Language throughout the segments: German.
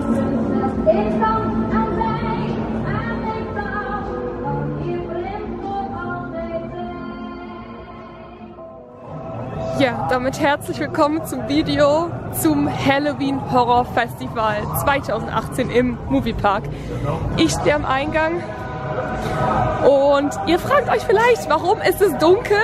Ja, damit herzlich willkommen zum Video zum Halloween Horror Festival 2018 im Moviepark. Ich stehe am Eingang und ihr fragt euch vielleicht, warum ist es dunkel?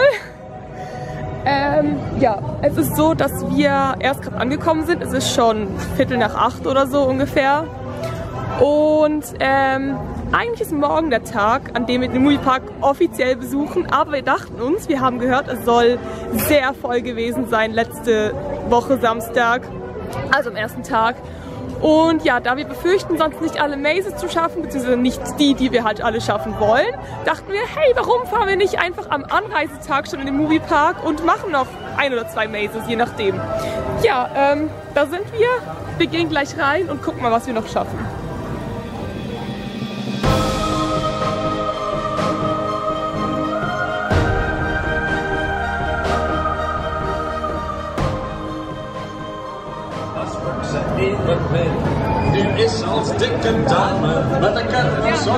Ja, es ist so, dass wir erst gerade angekommen sind. Es ist schon 7:45 oder so ungefähr. Und eigentlich ist morgen der Tag, an dem wir den Moviepark offiziell besuchen, aber wir dachten uns, wir haben gehört, es soll sehr voll gewesen sein letzte Woche Samstag, also am ersten Tag. Und ja, da wir befürchten, sonst nicht alle Mazes zu schaffen, beziehungsweise nicht die wir halt alle schaffen wollen, dachten wir, hey, warum fahren wir nicht einfach am Anreisetag schon in den Moviepark und machen noch 1 oder 2 Mazes, je nachdem. Ja, da sind wir. Wir gehen gleich rein und gucken mal, was wir noch schaffen. Die ist als dicke Dame met een kerk zo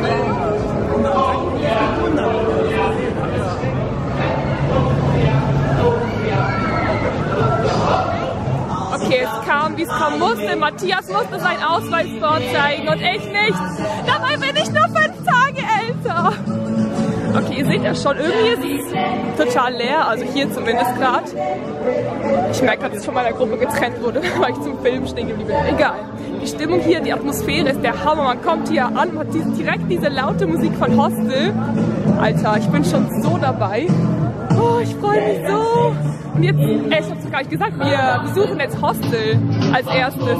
Okay, es kam, wie es kommen musste. Matthias musste seinen Ausweis vorzeigen und ich nicht. Dabei bin ich nur 5 Tage älter. Okay, ihr seht ja schon, irgendwie ist es total leer, also hier zumindest gerade. Ich merke, dass ich von meiner Gruppe getrennt wurde, weil ich zum Film stehen geblieben bin. Egal. Die Stimmung hier, die Atmosphäre ist der Hammer. Man kommt hier an und hat direkt diese laute Musik von Hostel. Alter, ich bin schon so dabei. Oh, ich freue mich so. Und jetzt, ich hab's gar nicht gesagt, wir besuchen jetzt Hostel als erstes.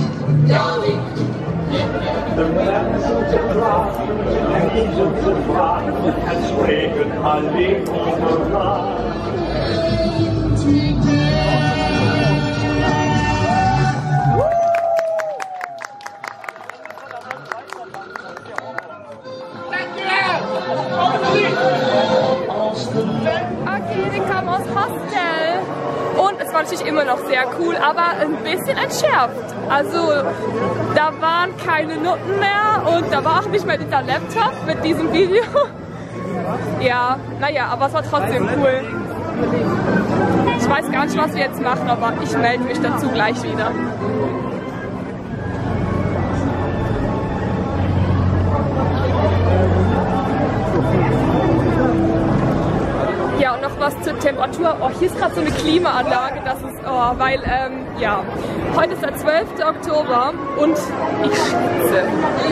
Okay, wir kommen aus Hostel und es war natürlich immer noch sehr cool, aber ein bisschen entschärft. Also da waren keine Noten mehr und da war auch nicht mehr dieser Laptop mit diesem Video. Ja, naja, aber es war trotzdem cool. Ich weiß gar nicht, was wir jetzt machen, aber ich melde mich dazu gleich wieder. Ja, und noch was zur Temperatur. Oh, hier ist gerade so eine Klimaanlage, das ist, oh, weil, ja, heute ist der 12. Oktober und ich schwitze.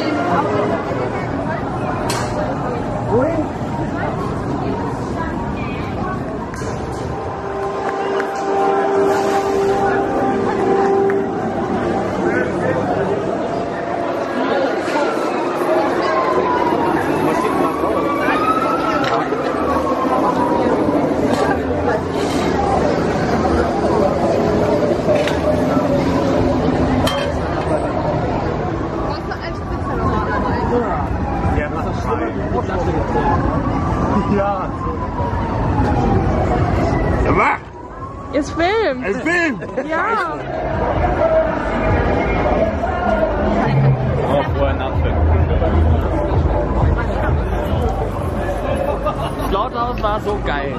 Ja. Es filmt. Es filmt. Ja. Oh, vorher nachfüllen. Das Lauthaus war so geil.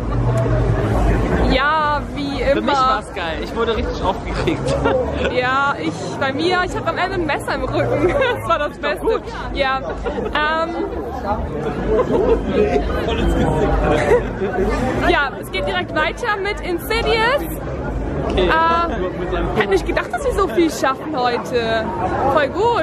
Ja, wie immer. Für mich war es geil. Ich wurde richtig aufgekriegt. Ja, bei mir, ich hatte am Ende ein Messer im Rücken. Das war das Beste. Gut. Ja. Ja, es geht direkt weiter mit Insidious. Okay. Hätte nicht gedacht, dass wir so viel schaffen heute. Voll gut.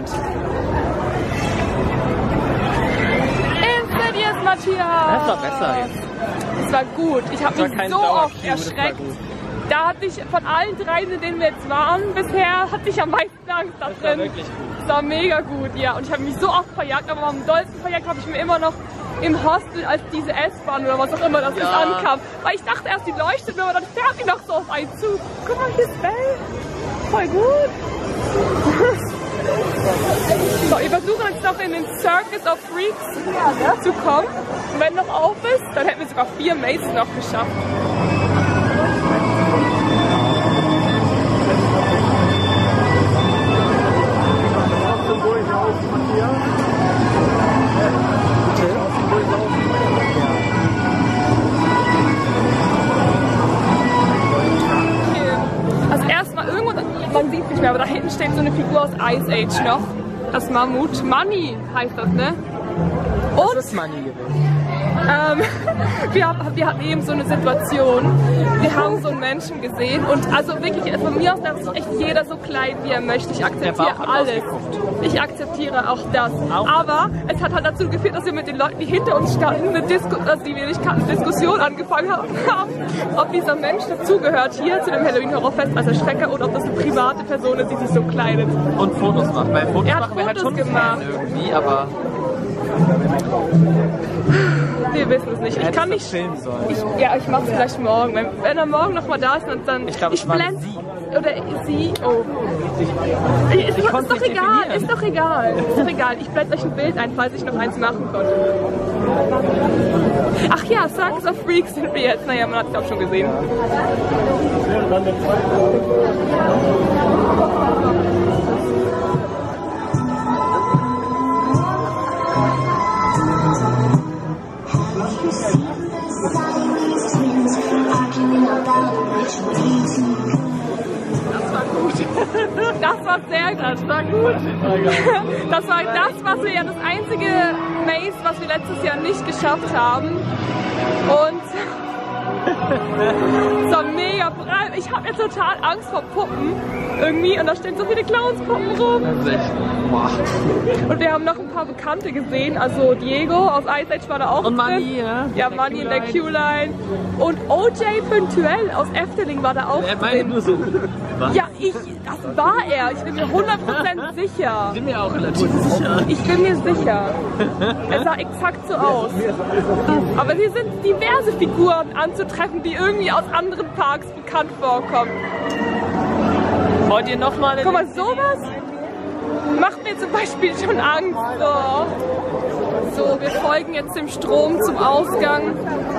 Insidious, Matthias. Das war besser jetzt. Es war gut. Ich habe mich so oft erschreckt. Da hatte ich von allen 3, in denen wir jetzt waren, bisher hatte ich am meisten Angst da drin. Das war wirklich gut. Das war mega gut, ja. Und ich habe mich so oft verjagt, aber am dollsten verjagt habe ich mir immer noch im Hostel, als diese S-Bahn oder was auch immer das ist, ankam. Weil ich dachte erst, die leuchtet nur, aber dann fährt die noch so auf einen zu. Guck mal, hier ist Bell. Voll gut. So, wir versuchen jetzt noch in den Circus of Freaks zu kommen. Und wenn noch auf ist, dann hätten wir sogar 4 Mazes noch geschafft. fehlt so eine Figur aus Ice Age noch. Das Mammut. Money heißt das, ne? Und Das ist Money gewesen. wir hatten eben so eine Situation, wir haben so einen Menschen gesehen und also wirklich von mir aus darf sich echt jeder so kleiden, wie er möchte. Ich akzeptiere alles. Ich akzeptiere auch das. Aber es hat halt dazu geführt, dass wir mit den Leuten, die hinter uns standen, die wir nicht kannten, Diskussion angefangen haben, ob dieser Mensch dazugehört hier zu dem Halloween Horrorfest als Erschrecker oder ob das eine private Person ist, die sich so kleidet. Und Fotos macht. Weil Fotos Er hat machen wir halt Fotos schon gemacht. irgendwie, aber Wir wissen es nicht. Ich kann nicht. Ich mache es vielleicht morgen. Wenn er morgen noch mal da ist, dann. Ich glaube, es war blende sie. Oder sie. Oh. Ist doch egal. Ist doch egal. Ist doch egal. Ich blende euch ein Bild ein, falls ich noch eins machen konnte. Ach ja, Circus of Freaks sind wir jetzt. Naja, man hat es auch schon gesehen. Das war sehr gut. Das war gut. Das war das, was wir ja das einzige Maze, was wir letztes Jahr nicht geschafft haben. Und es war mega breit. Ich habe jetzt total Angst vor Puppen irgendwie und da stehen so viele Clownspuppen rum. Und wir haben noch ein paar Bekannte gesehen, also Diego aus Ice Age war da auch und drin. Money, ja? Ja, Money in der Q-Line. Und OJ Punctuell aus Efteling war da auch drin. Nur so. Was? Ja, das war er. Ich bin mir 100% sicher. Ich bin mir auch relativ sicher. Ich bin mir sicher. Er sah exakt so aus. Aber hier sind diverse Figuren anzutreffen, die irgendwie aus anderen Parks bekannt vorkommen. Wollt ihr nochmal? Guck mal, sowas macht mir zum Beispiel schon Angst. So, wir folgen jetzt dem Strom zum Ausgang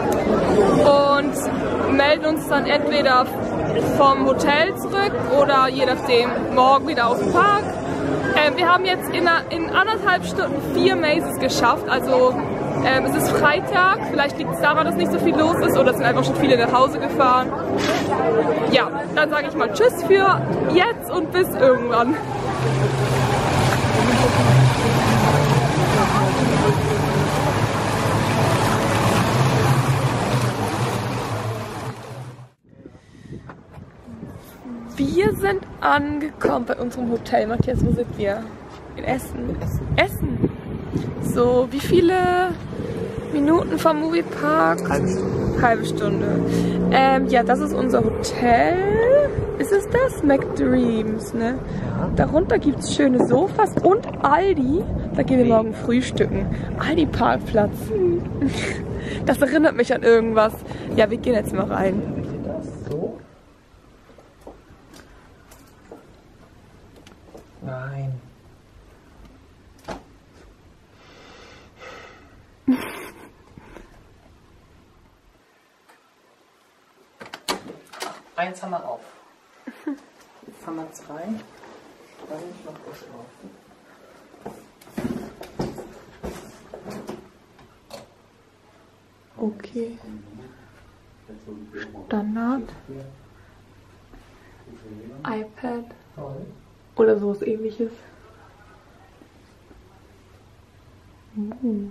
und melden uns dann entweder vom Hotel zurück oder je nachdem morgen wieder aus dem Park. Wir haben jetzt in 1,5 Stunden 4 Mazes geschafft, also es ist Freitag, vielleicht liegt es daran, dass nicht so viel los ist oder es sind einfach schon viele nach Hause gefahren. Ja, dann sage ich mal Tschüss für jetzt und bis irgendwann. Wir sind angekommen bei unserem Hotel. Matthias, wo sind wir? In Essen. Essen. So, wie viele Minuten vom Moviepark? Halbe Stunde. Ja, das ist unser Hotel. Ist es das? McDreams, ne? Ja. Darunter gibt es schöne Sofas und Aldi. Da gehen wir morgen frühstücken. Aldi-Parkplatz. Das erinnert mich an irgendwas. Ja, wir gehen jetzt mal rein. So? Nein. Eins haben wir auf. Jetzt haben wir 2. Da bin ich noch was drauf. Okay. Standard. iPad. Oder sowas ähnliches. Und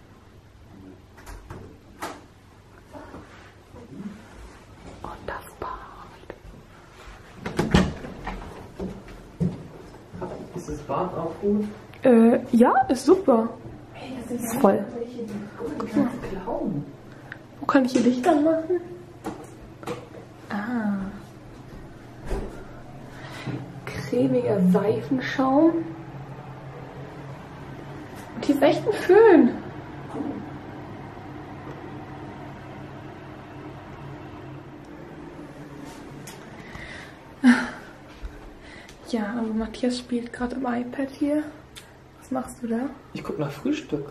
das Bad. Ist das Bad auch gut? Ja, ist super. Hey, das Ist voll. Guck mal. Wo kann ich hier Licht anmachen? Ah. Cremiger Seifenschaum. Und hier ist echt ein Föhn. Ja, also Matthias spielt gerade im iPad hier. Was machst du da? Ich guck nach Frühstück.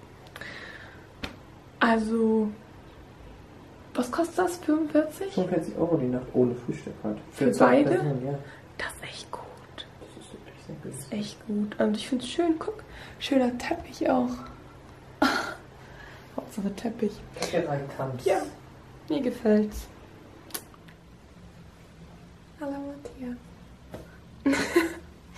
Also, was kostet das? 45? 45 € die Nacht ohne Frühstück halt. Für zwei beide? Personen, ja. Das ist echt gut. Das ist wirklich sehr gut. Das ist echt gut. Und ich finde es schön, guck, schöner Teppich auch. Hauptsache Teppich. Kanz. Ja, mir gefällt's. Hallo Matthias.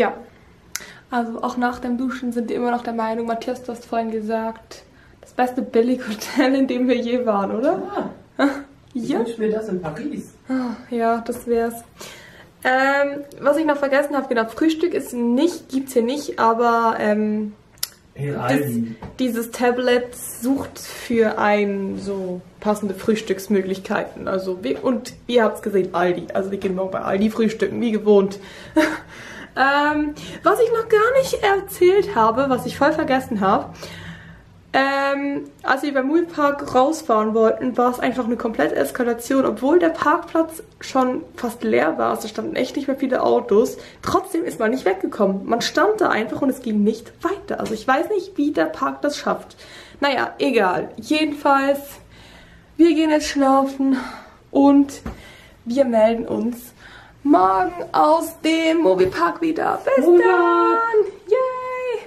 Ja, also auch nach dem Duschen sind die immer noch der Meinung, Matthias, du hast vorhin gesagt, das beste Billighotel, in dem wir je waren, oder? Ja. Ja. Ich wünsche mir das in Paris. Ja, das wär's. Was ich noch vergessen habe, genau, Frühstück gibt's hier nicht, aber dieses Tablet sucht für einen so passende Frühstücksmöglichkeiten. Also und ihr habt's gesehen, Aldi. Also wir gehen morgen bei Aldi frühstücken, wie gewohnt. Was ich noch gar nicht erzählt habe, was ich voll vergessen habe, als wir beim Moviepark rausfahren wollten, war es einfach eine komplette Eskalation. Obwohl der Parkplatz schon fast leer war, also standen echt nicht mehr viele Autos. Trotzdem ist man nicht weggekommen. Man stand da einfach und es ging nicht weiter. Also ich weiß nicht, wie der Park das schafft. Naja, egal. Jedenfalls, wir gehen jetzt schlafen und wir melden uns morgen aus dem Moviepark wieder. Bis dann! Yay!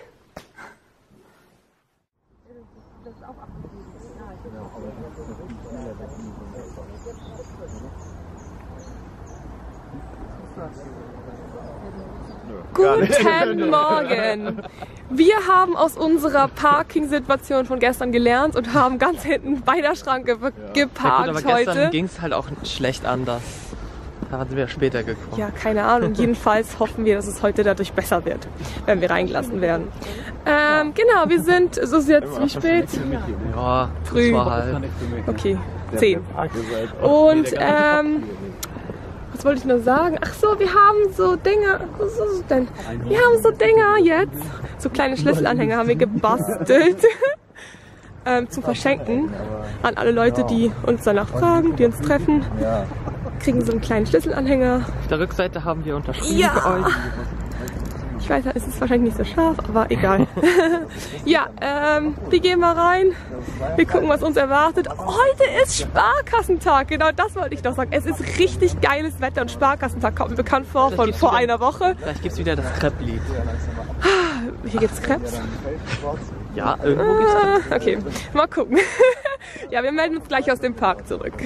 Guten Morgen! Wir haben aus unserer Parking-Situation von gestern gelernt und haben ganz hinten bei der Schranke geparkt aber heute. Gestern ging es halt auch schlecht anders. Da sind wir später gekommen. Ja, keine Ahnung. Jedenfalls hoffen wir, dass es heute dadurch besser wird, wenn wir reingelassen werden. Genau, wir sind, so ist jetzt wie spät? Ja, Früh. Das war halt. Okay, 10. Und, was wollte ich nur sagen? Ach so, wir haben so Dinger, was ist das denn? Wir haben so Dinger jetzt, so kleine Schlüsselanhänger haben wir gebastelt. Zum Verschenken an alle Leute, die uns danach fragen, die uns treffen. Kriegen so einen kleinen Schlüsselanhänger. Auf der Rückseite haben wir unterschrieben Ja. für euch. Ich weiß, es ist wahrscheinlich nicht so scharf, aber egal. Ja, wir gehen mal rein. Wir gucken, was uns erwartet. Heute ist Sparkassentag, genau das wollte ich noch sagen. Es ist richtig geiles Wetter und Sparkassentag kommt mir bekannt vor von vor einer Woche. Vielleicht gibt es wieder das Crepe-Lied. Hier gibt's Crepes. Ja, irgendwo gibt's Crepe. Okay, mal gucken. Ja, wir melden uns gleich aus dem Park zurück.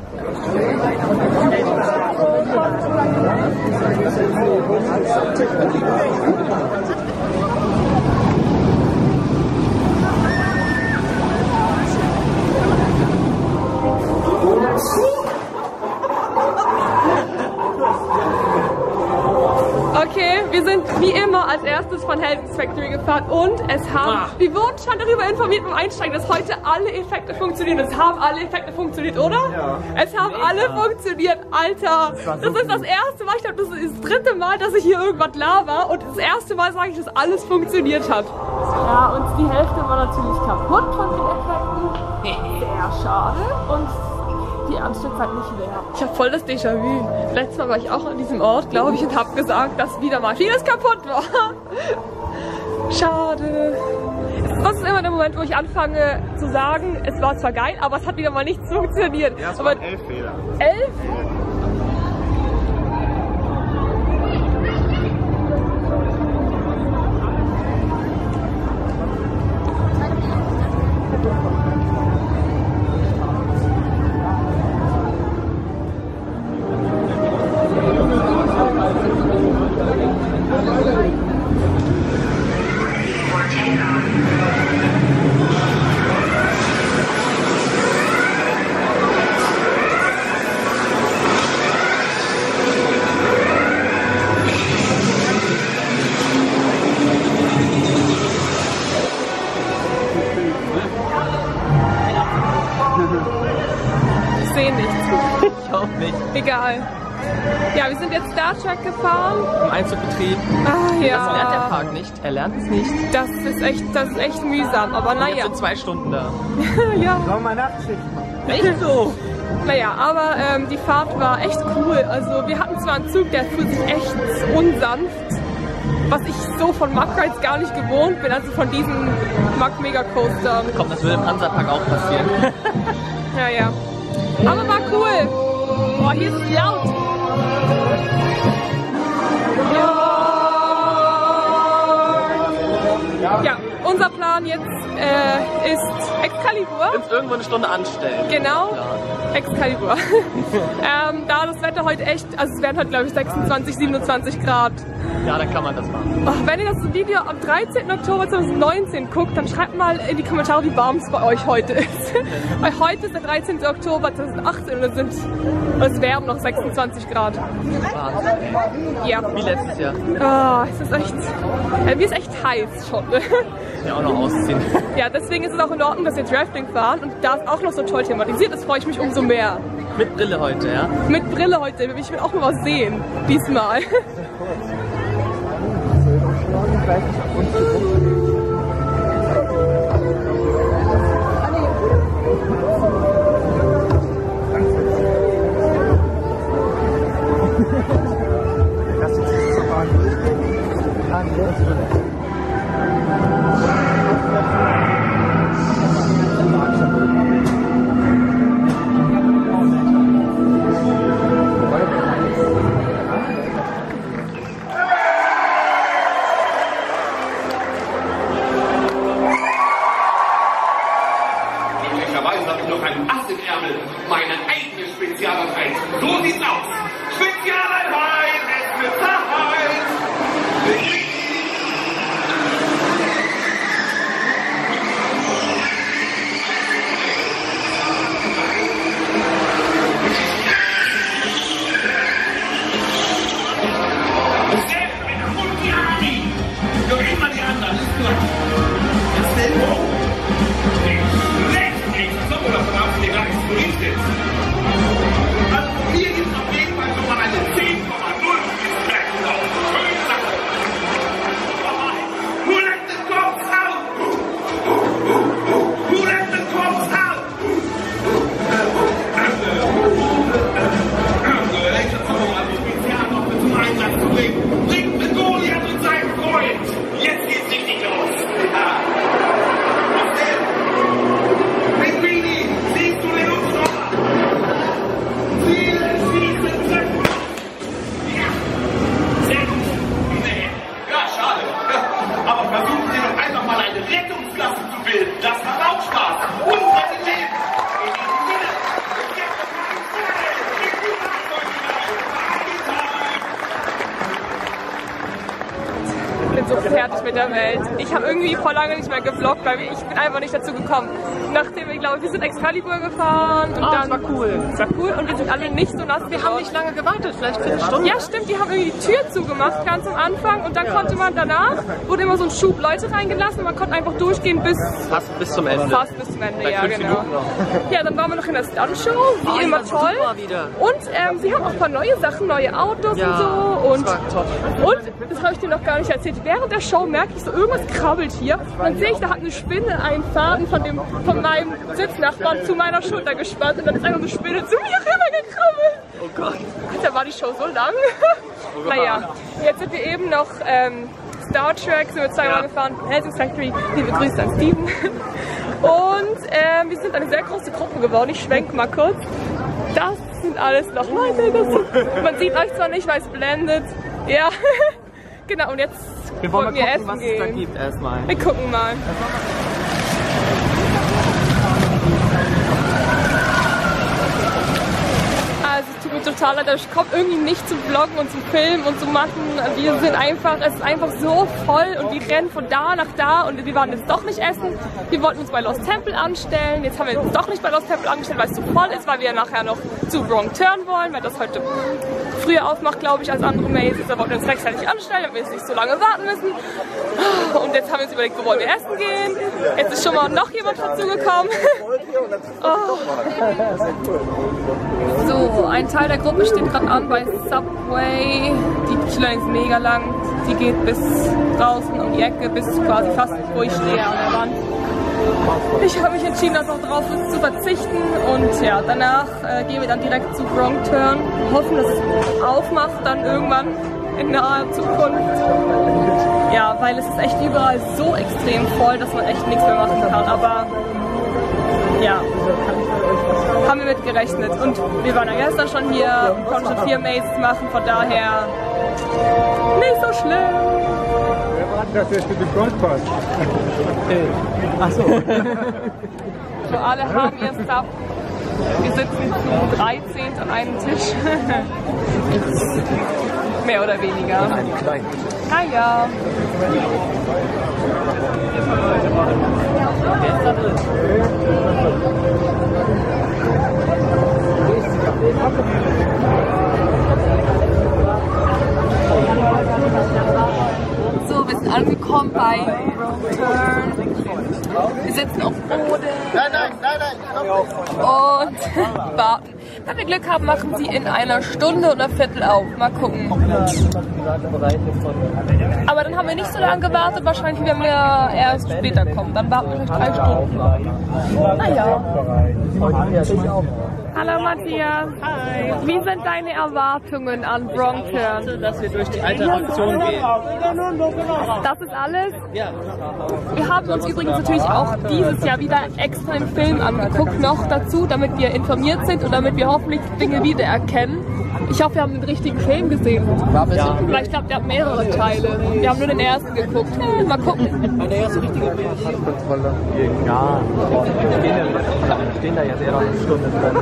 Okay, wir sind wie immer als erstes von Helden's Factory gefahren und wir wurden schon darüber informiert beim Einsteigen, dass heute alle Effekte funktionieren. Es haben alle Effekte funktioniert, oder? Ja. Es haben alle funktioniert, Alter. Das ist das erste Mal, ich glaube, das ist das dritte Mal, dass ich hier irgendwas laber und das erste Mal sage ich, dass alles funktioniert hat. Ja, und die Hälfte war natürlich kaputt von den Effekten. Sehr schade. Und die Anstehzeit nicht mehr. Ich habe voll das Déjà-vu. Letztes Mal war ich auch an diesem Ort, glaube ich, und habe gesagt, dass wieder mal vieles kaputt war. Schade. Das ist immer der Moment, wo ich anfange zu sagen, es war zwar geil, aber es hat wieder mal nichts funktioniert. Ja, es waren 11 Fehler. 11? Ich sehe nichts. Ich auch nicht. Egal. Ja, wir sind jetzt Star Trek gefahren. Im Einzugbetrieb. Ah ja. Das lernt der Park nicht. Er lernt es nicht. Das ist echt mühsam, aber Jetzt naja. sind 2 Stunden da. Ja. Sollen wir mal Nachtschicht machen? Echt so? Naja, aber die Fahrt war echt cool. Also wir hatten zwar einen Zug, der fühlt sich echt unsanft, was ich so von Mack Rides gar nicht gewohnt bin, also von diesen Mack Mega Coastern. Komm, das würde im Hansapark auch passieren. Ja, ja. Aber war cool. Boah, hier ist es laut. Ja, unser Plan jetzt ist Excalibur. Uns irgendwo eine Stunde anstellen. Genau, Klar. Excalibur. Da das Wetter heute echt, also es werden heute glaube ich 26, 27 Grad. Ja, dann kann man das machen. Ach, wenn ihr das Video am 13. Oktober 2019 guckt, dann schreibt mal in die Kommentare, wie warm es bei euch heute ist. Weil heute ist der 13. Oktober 2018 und es werden noch 26 Grad. Wahnsinn. Ja. Wie letztes Jahr. Es ist echt, mir ist echt heiß schon. Ja, auch noch ausziehen. Ja, deswegen ist es auch in Ordnung, dass wir Drafting fahren und da es auch noch so toll thematisiert ist, freue ich mich umso mehr. Mit Brille heute, ja? Mit Brille heute, ich will auch mal was sehen, diesmal. Möglicherweise habe ich noch einen Ass im Ärmel. Meine eigene Spezialeinheit. So sieht's aus. Spezialeinheit! Es wird Zeit! Doch immer die anderen, ist klar. Was denn? So, davon haben sie gar nichts berichtet. Also hier gibt es auf jeden Fall schon mal eine 10,0 Experten auf. Schöne Sache. Who let the cops out? Who let the cops out? Ich hab's aber mal die Spezialwaffe zum Einsatz zu bringen. Bringt mit Goliath und seinen Freund. Jetzt geht's richtig los. Was denn? Pinguini, siehst du den Hubschrauber? Zielen, schießen, treffen. Ja, sehr gut. Ja, schade. Aber versuchen Sie doch einfach mal eine Rettungsklasse zu bilden. Das macht auch Spaß. Und rettet Leben. In diesem Sinne. Ich bin so fertig mit der Welt. Ich habe irgendwie vor lange nicht mehr gevloggt, weil ich bin einfach nicht dazu gekommen. Nachdem wir sind Excalibur gefahren und dann... Das war cool. Das war cool und wir sind alle nicht so nass geworden. Wir haben nicht lange gewartet, vielleicht für eine Stunde. Ja, stimmt, die haben irgendwie die Tür zugemacht ganz am Anfang und dann konnte man danach, wurde immer so ein Schub Leute reingelassen und man konnte einfach durchgehen bis zum Ende. Fast bis zum Ende, Vielleicht ja 5 genau. Minuten noch. Ja, dann waren wir noch in der Stuntshow, wie die immer war toll. super wieder. Und sie haben auch ein paar neue Sachen, neue Autos Ja, und so. Und, das war top. und das habe ich dir noch gar nicht erzählt. Während der Show merke ich so, irgendwas krabbelt hier. Dann sehe ich, da hat eine Spinne einen Faden von meinem Sitznachbarn zu meiner Schulter gespannt und dann ist einfach eine Spinne zu mir rübergekrabbelt. Oh Gott. Da war die Show so lang. Naja, jetzt sind wir eben noch Star Trek, sind wir zweimal gefahren, Helsinki Factory. Liebe Grüße an Steven. Und wir sind eine sehr große Gruppe geworden. Ich schwenke mal kurz. Das sind alles noch Leute. Man sieht euch zwar nicht, weil es blendet. Ja, genau. Und jetzt Wir wollen mal gucken, essen was gehen. es da gibt erstmal. Wir gucken mal. Also es tut mir total leid, ich komme irgendwie nicht zum Vloggen und zum Filmen und zu machen. Wir sind einfach, es ist einfach so voll und wir rennen von da nach da und wir waren jetzt doch nicht essen. Wir wollten uns bei Lost Temple anstellen, jetzt haben wir uns doch nicht bei Lost Temple angestellt, weil es so voll ist, weil wir nachher noch zu Wrong Turn wollen, weil das heute früher aufmacht, glaube ich, als andere Mazes. Da wollten wir uns rechtzeitig anstellen, damit wir jetzt nicht so lange warten müssen. Und jetzt haben wir uns überlegt, wo wollen wir essen gehen. Jetzt ist schon mal noch jemand dazugekommen. Oh. So, ein Teil der Gruppe steht gerade an bei Subway. Die Schlange ist mega lang. Sie geht bis draußen um die Ecke, bis quasi fast wo ich stehe an der Wand. Ich habe mich entschieden, das auch drauf zu verzichten und ja, danach gehen wir dann direkt zu Wrong Turn. Hoffen, dass es aufmacht dann irgendwann in naher Zukunft. Ja, weil es ist echt überall so extrem voll, dass man echt nichts mehr machen kann. Aber ja, haben wir mit gerechnet. Und wir waren ja gestern schon hier und konnten schon 4 Mazes machen, von daher nicht so schlimm. Das ist für den Goldpass. Okay. Achso. So, alle haben ihr Stuff. Wir sitzen zu 13 an einem Tisch. Mehr oder weniger. Ein klein. Naja. Wer ist da drin? So, wir sind angekommen bei Turn. Wir sitzen auf Boden. Nein, Und warten. Wenn wir Glück haben, machen sie in einer Stunde oder Viertel auf. Mal gucken. Aber dann haben wir nicht so lange gewartet. Wahrscheinlich werden wir erst später kommen. Dann warten wir vielleicht 3 Stunden. Naja. Hallo Matthias. Hi. Wie sind deine Erwartungen an Brompton? Dass wir durch die alte Attraktion gehen. Das ist alles? Ja. Wir haben uns übrigens natürlich auch dieses Jahr wieder extra einen Film angeguckt, noch dazu, damit wir informiert sind und damit wir hoffentlich Dinge wiedererkennen. Ich hoffe, wir haben den richtigen Film gesehen. Ja. Vielleicht glaubt ihr habt mehrere Teile. Wir haben nur den ersten geguckt. Mal gucken. Eine erste richtige Kontrolle. Ja, wir stehen da jetzt eher noch eine Stunde drin.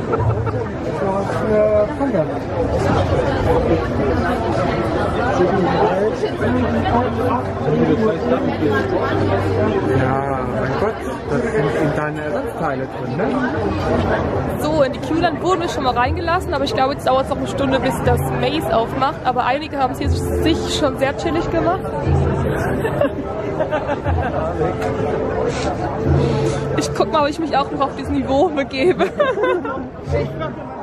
Ja, mein Gott, das sind deine Ersatzteile drin, ne? So, in die Queueline wurden wir schon mal reingelassen, aber ich glaube, jetzt dauert es noch eine Stunde, bis das Maze aufmacht. Aber einige haben es hier sich schon sehr chillig gemacht. Ich guck mal, ob ich mich auch noch auf dieses Niveau begebe. Das ist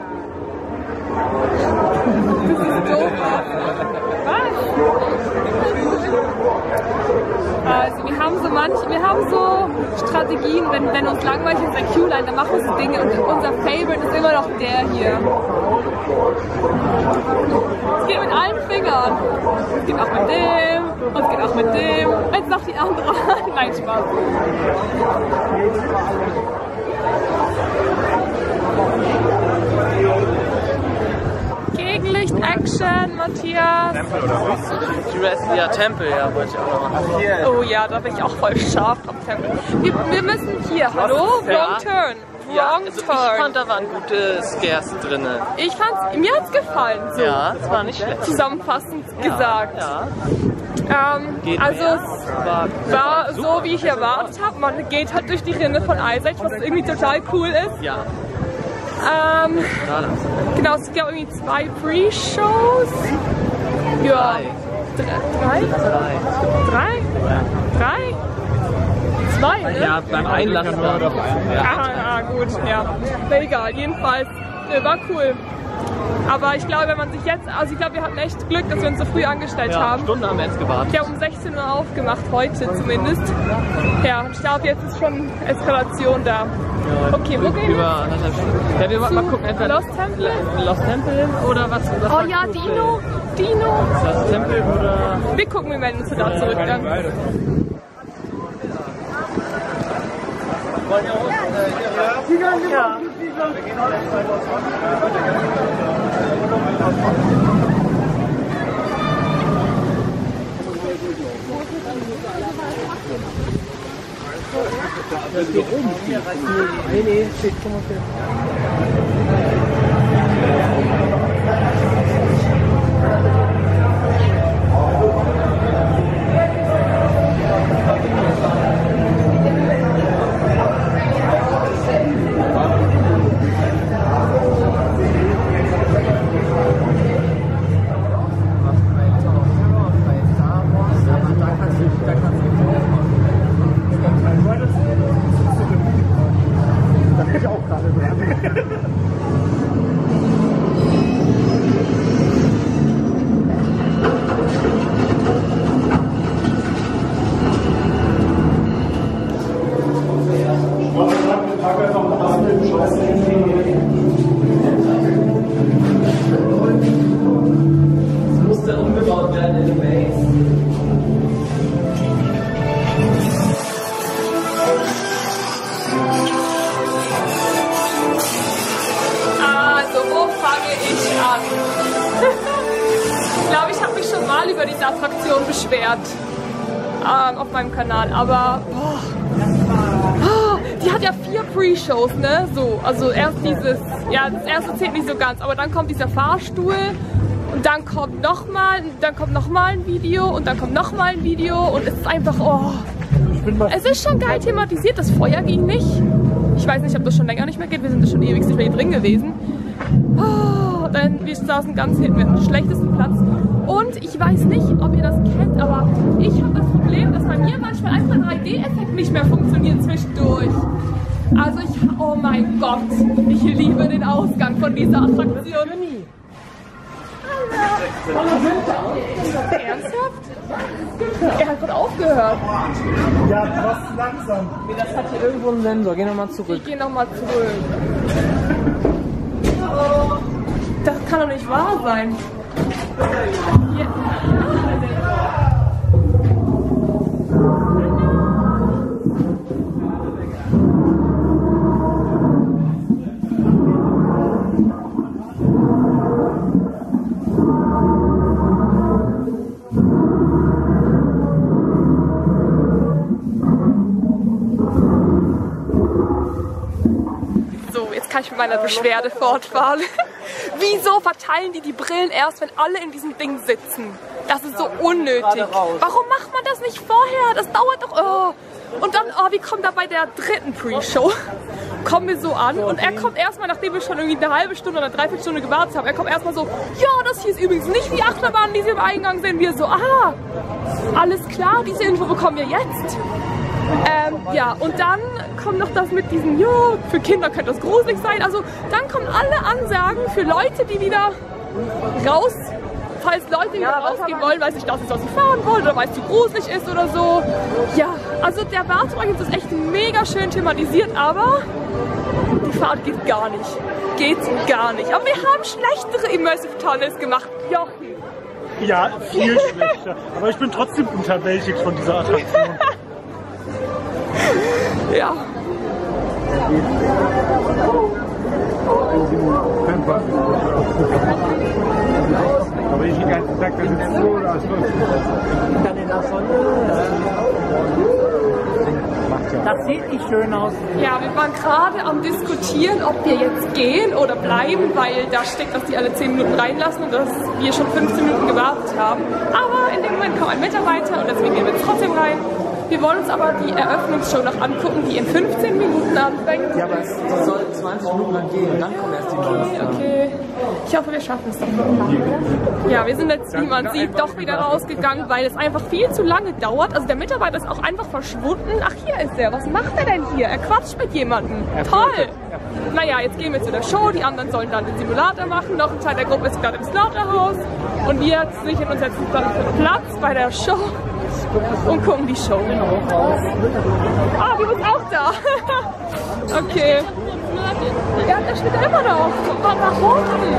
doof. Also wir haben so Strategien, wenn uns langweilig ist in der Queueline, dann machen wir so Dinge und unser Favorite ist immer noch der hier. Es geht mit allen Fingern. Es geht auch mit dem und es geht auch mit dem. Jetzt noch die andere. Nein, Spaß. Gegenlicht-Action, Matthias. Ja, Tempel, ja, wollte ich auch noch machen. Oh ja, da bin ich auch voll scharf auf Tempel. Wir müssen hier, hallo? Wrong Turn. Ja, Wrong also ich Turn. fand, da waren gute Scares drin. Mir hat's gefallen, so Ja, das war nicht schlecht. zusammenfassend gesagt. Ja. Also es war so, wie ich erwartet habe. Man geht halt durch die Rinne von Isaac, was irgendwie total cool ist. Ja. Genau, es gab irgendwie 2 Pre-Shows. Ja. 3? 2, ne? Ja, beim Einlass war doch Gut, ja. Na egal, jedenfalls, war cool. Aber ich glaube, wenn man sich jetzt, also ich glaube, wir hatten echt Glück, dass wir uns so früh angestellt eine haben. Stunde haben wir jetzt gewartet. Ich habe um 16 Uhr aufgemacht, heute zumindest. Ja, und ich glaube, jetzt ist schon Eskalation da. Okay, wo gehen wir? Über 1,5 Stunden. Ja, wir mal gucken, entweder Lost Temple? Lost Temple oder was? Oh ja, Dino. Lost Temple oder... Wir gucken, wir melden uns da zurück dann. Ja. Nee, steht 45. Über diese Attraktion beschwert auf meinem Kanal, aber die hat hat ja 4 Pre-Shows, ne? So, also erst dieses, ja, das erste zählt nicht so ganz, aber dann kommt dieser Fahrstuhl und dann kommt nochmal ein Video und dann kommt nochmal ein Video und es ist einfach, oh. Es ist schon geil thematisiert, das Feuer ging nicht. Ich weiß nicht, ob das schon länger nicht mehr geht, wir sind schon ewig nicht mehr hier drin gewesen. Oh, denn wir saßen ganz hinten mit dem schlechtesten Platz. Und ich weiß nicht, ob ihr das kennt, aber ich habe das Problem, dass bei mir manchmal einfach ein 3D-Effekt nicht mehr funktioniert zwischendurch. Also oh mein Gott, ich liebe den Ausgang von dieser Attraktion. Ernsthaft? Er hat gerade aufgehört. Ja, du warst zu langsam. Das hat hier irgendwo einen Sensor. Geh nochmal zurück. Ich gehe nochmal zurück. Das kann doch nicht wahr sein. Hier. Kann ich mit meiner Beschwerde fortfahren. Wieso verteilen die Brillen erst, wenn alle in diesem Ding sitzen? Das ist so unnötig. Warum macht man das nicht vorher? Das dauert doch... Oh. Und dann, wir kommen da bei der 3. Pre-Show. Kommen wir so an und er kommt erstmal, nachdem wir schon irgendwie eine halbe Stunde oder eine Dreiviertelstunde gewartet haben, er kommt erstmal so, ja, das hier ist übrigens nicht die Achterbahn, die Sie im Eingang sehen. Wir so, alles klar, diese Info bekommen wir jetzt. Ja, und dann kommt noch das mit diesem, ja, für Kinder könnte das gruselig sein. Also dann kommen alle Ansagen für Leute, die wieder raus, falls Leute wieder rausgehen wollen, weil sich das ist, was sie fahren wollen oder weil es zu gruselig ist oder so. Ja, also der Wartebereich ist echt mega schön thematisiert, aber die Fahrt geht gar nicht. Geht gar nicht. Aber wir haben schlechtere Immersive Tunnels gemacht. Jochen. Ja, viel schlechter. Aber ich bin trotzdem unterwältigt von dieser Attraktion. Ja. Aber ich den ganzen Tag da sitze so oder so. Dann in der Sonne. Das sieht nicht schön aus. Ja, wir waren gerade am diskutieren, ob wir jetzt gehen oder bleiben, weil da steht, dass die alle 10 Minuten reinlassen und dass wir schon 15 Minuten gewartet haben. Aber in dem Moment kam ein Mitarbeiter und deswegen gehen wir jetzt trotzdem rein. Wir wollen uns aber die Eröffnungsshow noch angucken, die in 15 Minuten anfängt. Ja, aber es soll 20 Minuten lang gehen, dann kommen erst die Monster. Okay. Ich hoffe, wir schaffen es doch. Ja, wir sind jetzt, wie man sieht, doch wieder rausgegangen, weil es einfach viel zu lange dauert. Also der Mitarbeiter ist auch einfach verschwunden. Ach, hier ist er. Was macht er denn hier? Er quatscht mit jemandem. Toll! Naja, jetzt gehen wir zu der Show. Die anderen sollen dann den Simulator machen. Noch ein Teil der Gruppe ist gerade im Slaughterhouse. Und wir sichern uns jetzt dann Platz bei der Show und gucken die Show. Ah, wir sind auch da. Okay. Ja, der steht da immer noch. Guck mal nach unten.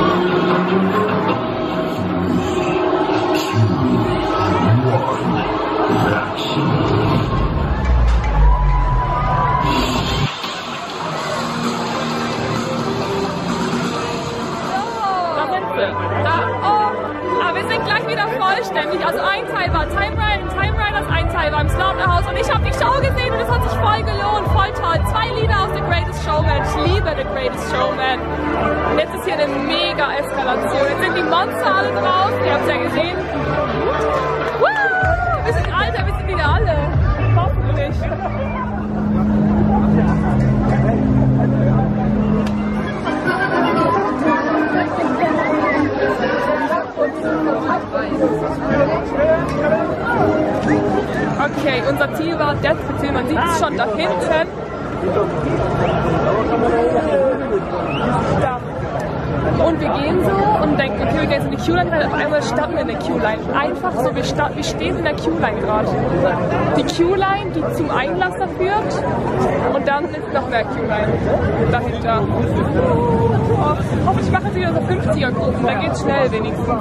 Aber wir sind gleich wieder vollständig. Also ein Teil war Time Riders, ein Teil war im Slaughterhouse und ich habe die Show gesehen und es hat sich voll gelohnt, voll toll. 2 Lieder aus The Greatest Showman, ich liebe The Greatest Showman. Und jetzt ist hier eine mega Eskalation. Jetzt sind die Monster alle draußen, ihr habt es ja gesehen. Wir sind Alter, wir sind wieder alle. Hoffentlich. Okay, unser Ziel war Death Patrol, man sieht es schon da hinten. Da. Und wir gehen so und denken, okay, wir gehen jetzt in die Queue-Line, auf einmal starten wir in der Queue-Line. Einfach so, wir stehen in der Queue-Line gerade. Die Queue-Line, die zum Einlasser führt und dann ist noch mehr Queue-Line dahinter. Hoffentlich machen sie wieder so 50er-Gruppen, da geht's schnell wenigstens.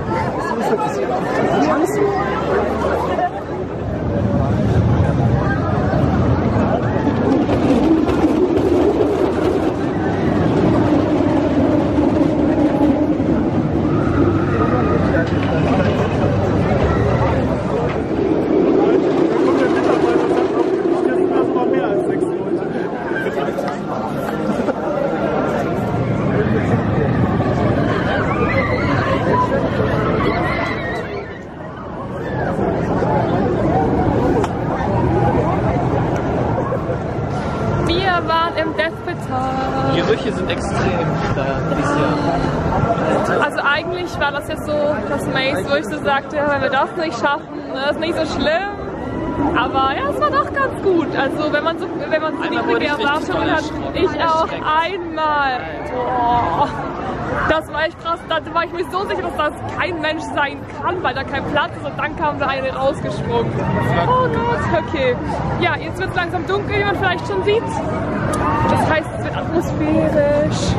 Die Gerüche sind extrem dieses Jahr. Also eigentlich war das jetzt so das Maze, wo ich so sagte, wenn wir das nicht schaffen, das ist nicht so schlimm. Aber ja, es war doch ganz gut. Also wenn man so niedrige Erwartungen hat, ich auch einmal. Boah. Das war echt krass, da war ich mir so sicher, dass das kein Mensch sein kann, weil da kein Platz ist und dann kam da eine rausgesprungen. Oh Gott, okay. Ja, jetzt wird es langsam dunkel, wie man vielleicht schon sieht. Das heißt, es wird atmosphärisch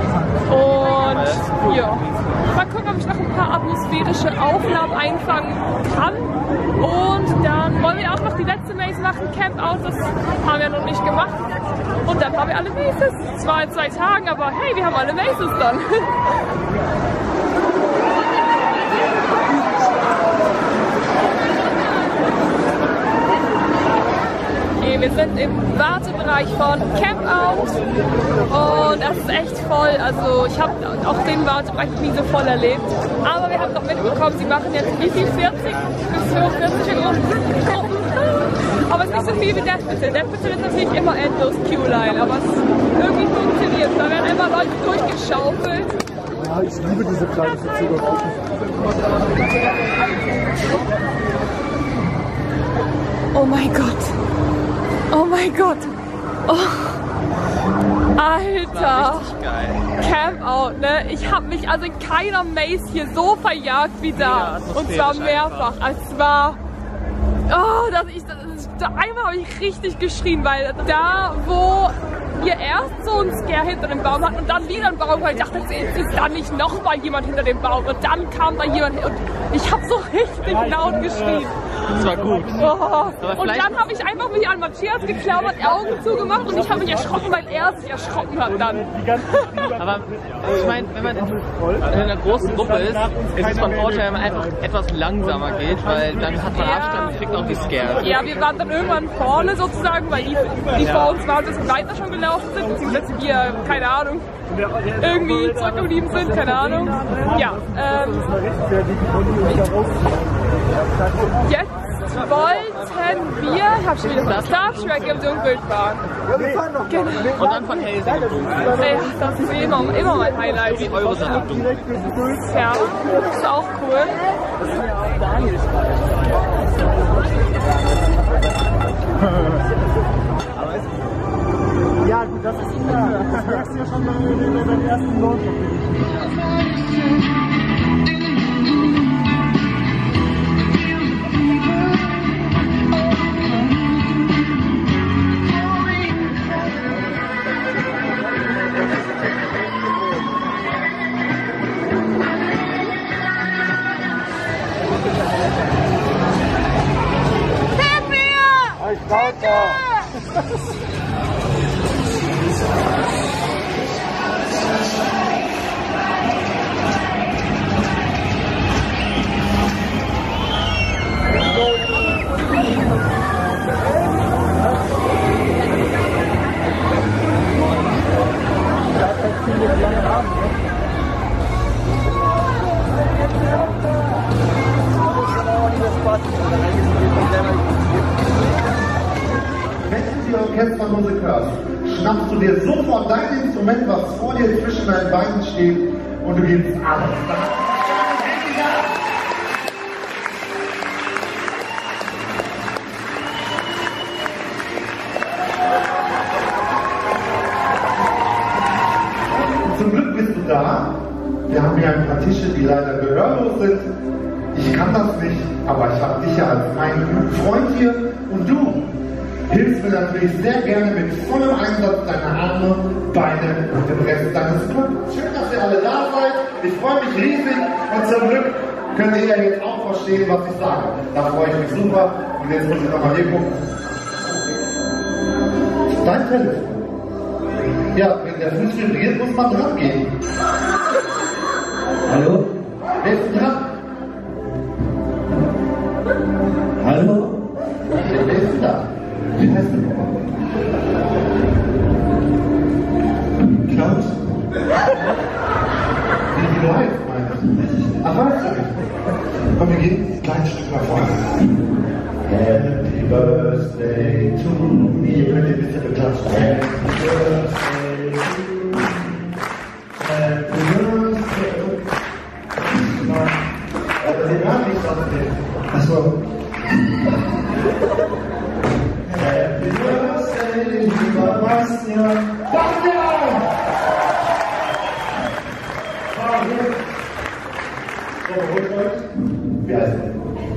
und ja. Mal gucken, ob ich noch ein paar atmosphärische Aufnahmen einfangen kann. Und dann wollen wir auch noch die letzte Maze machen, Camp Out, das haben wir noch nicht gemacht. Und dann haben wir alle Mazes. Zwar in 2 Tagen, aber hey, wir haben alle Mazes dann. Okay, wir sind im Wartebereich von Camp Out und das ist echt voll. Also ich habe auch den Wartebereich nie so voll erlebt. Aber wir haben noch mitbekommen, sie machen jetzt wie viel? 40 bis 45 Gruppen. Aber es ist nicht so viel wie Death Patrol. Death Patrol ist natürlich immer endlos Queue-Line, aber es irgendwie funktioniert. Da werden immer Leute durchgeschaufelt. Ja, ich liebe diese kleinen Verzögerungen. Oh mein Gott. Oh mein Gott. Oh. Alter. Camp Out, ne? Ich habe mich also in keiner Maze hier so verjagt wie da. Und zwar mehrfach. Es war... Oh, einmal habe ich richtig geschrien, weil da, wo wir erst so einen Scare hinter dem Baum hatten und dann wieder einen Baum, weil ich dachte, ist da nicht nochmal jemand hinter dem Baum? Und dann kam da jemand und ich habe so richtig laut geschrien. Das war gut. Oh. Und dann habe ich einfach mich an Matthias geklammert, Augen zugemacht und ich habe mich erschrocken, weil er sich erschrocken hat dann. Aber ich meine, wenn man in einer großen Gruppe ist es von Vorteil, wenn man einfach etwas langsamer geht, weil dann hat man Abstand und kriegt auch die Scare. Ja, wir waren dann irgendwann vorne sozusagen, weil die vor uns waren, ein bisschen weiter schon gelaufen sind, beziehungsweise wir, keine Ahnung, irgendwie zurückgeblieben sind, keine Ahnung. Ja, jetzt wollten wir, ich hab schon wieder Star Trek im Dunkeln fahren. Genau. Und dann von Hazen im Dunkeln. Ja, das ist immer mein Highlight. Wie eure sind im Dunkeln. Ja, das ist auch cool. Ja, gut, das ist klar. Das merkst du ja schon bei deinem ersten Launch. Wenn du die Orchestermusik hörst, schnappst du dir sofort dein Instrument, was vor dir zwischen deinen Beinen steht, und du gibst alles. Zum Glück bist du da. Wir haben hier ein paar Tische, die leider gehörlos sind. Ich kann das nicht, aber ich habe dich ja als meinen guten Freund hier und du hilfst mir natürlich sehr gerne mit vollem Einsatz deiner Arme, Beine und dem Rest deines Körpers. Schön, dass ihr alle da seid. Ich freue mich riesig und zum Glück könnt ihr ja jetzt auch verstehen, was ich sage. Da freue ich mich super. Und jetzt muss ich nochmal hier gucken. Dein Telefon. Ja, wenn der Fuß vibriert, muss man dran gehen. Hallo? Wer ist denn dran? Hallo? Wer ist denn da? Wie heißt du? Klaus? Wie du heißt, meinst du? Ach, weißt du nicht? Komm, wir gehen ein kleines Stück nach vorne. Happy Birthday to me. Ihr könnt ein bisschen beklatschen. Happy Birthday to me. Happy Birthday. Aber sie hören nicht, was ich. Achso. Happy Birthday, lieber Bastian. Bastian! So, holt euch. Wie heißt er?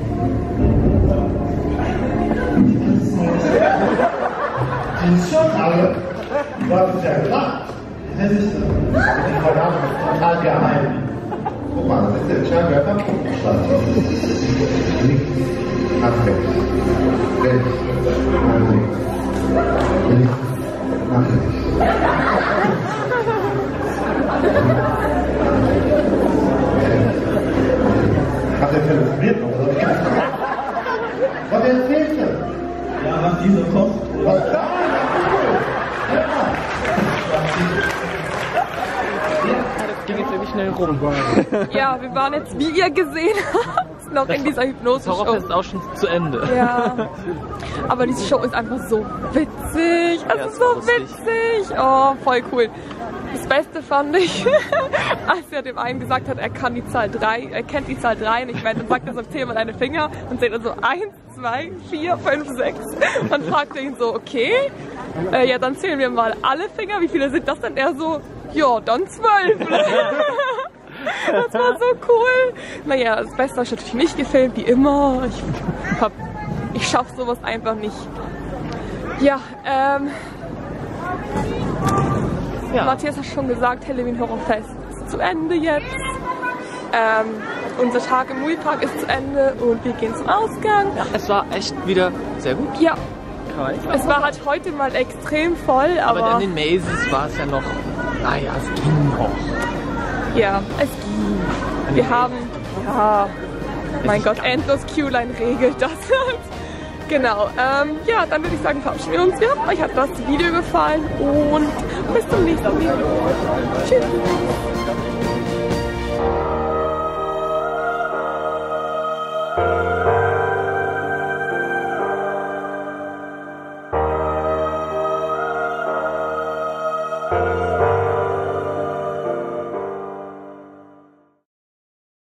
Die ist schon alle. Du hast es ja gesagt. Das ist die Verdammung ist total geheim. Guck mal, das ist der Scheinwerfer. Links, nach rechts. Rechts, nach links. Links, nach rechts. Hat er telefoniert noch, oder? Was erzählt er? Ja, was die so kocht. Was? Das ging jetzt irgendwie schnell rum. Ja, wir waren jetzt, wie ihr gesehen habt, noch in dieser Hypnose-Show. Das Horrorfest ist auch schon zu Ende. Ja, aber diese Show ist einfach so witzig. Es ist so witzig. Oh, voll cool. Das Beste fand ich, als er dem einen gesagt hat, er kennt die Zahl 3 nicht mehr. Dann sagt er so, zähl mal deine Finger und zählt er so 1, 2, 4, 5, 6. Dann fragt er ihn so, okay, ja dann zählen wir mal alle Finger. Wie viele sind das denn? Er so, ja, dann 12. Das war so cool. Naja, das Beste habe ich natürlich nicht gefilmt, wie immer. Ich schaffe sowas einfach nicht. Ja, ja. Matthias hat schon gesagt, Halloween Horrorfest ist zu Ende jetzt. Unser Tag im Moviepark ist zu Ende und wir gehen zum Ausgang. Ja, es war echt wieder sehr gut. Ja. Es war halt heute mal extrem voll, aber in den Mazes war es ja noch, naja, es ging noch. Ja, es ging. Wir haben, ja, mein Gott, endlos Q-Line regelt das halt. Genau, ja, dann würde ich sagen, verabschieden wir uns. Ja, euch hat das Video gefallen und bis zum nächsten Video. Tschüss.